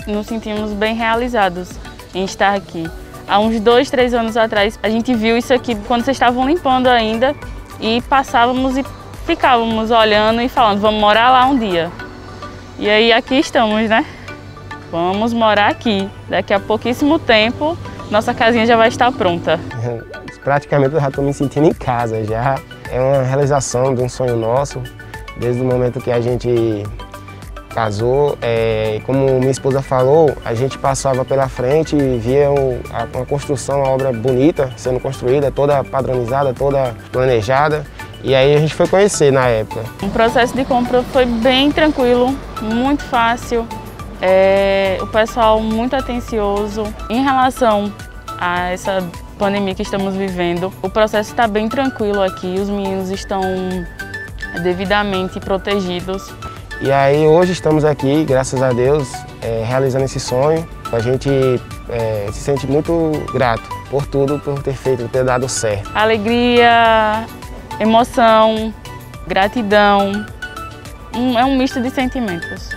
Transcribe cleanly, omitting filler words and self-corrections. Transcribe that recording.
nos sentimos bem realizados em estar aqui. Há uns 2, 3 anos atrás, a gente viu isso aqui quando vocês estavam limpando ainda e passávamos e ficávamos olhando e falando, vamos morar lá um dia. E aí aqui estamos, né? Vamos morar aqui. Daqui a pouquíssimo tempo, nossa casinha já vai estar pronta. Praticamente eu já estou me sentindo em casa já. É uma realização de um sonho nosso, desde o momento que a gente casou. Como minha esposa falou, a gente passava pela frente e via uma construção, uma obra bonita sendo construída, toda padronizada, toda planejada. E aí a gente foi conhecer na época. O processo de compra foi bem tranquilo, muito fácil. O pessoal muito atencioso. Em relação a essa pandemia que estamos vivendo, o processo está bem tranquilo aqui, os meninos estão devidamente protegidos. E aí hoje estamos aqui, graças a Deus, realizando esse sonho. A gente se sente muito grato por tudo, por ter feito, por ter dado certo. Alegria, emoção, gratidão, é um misto de sentimentos.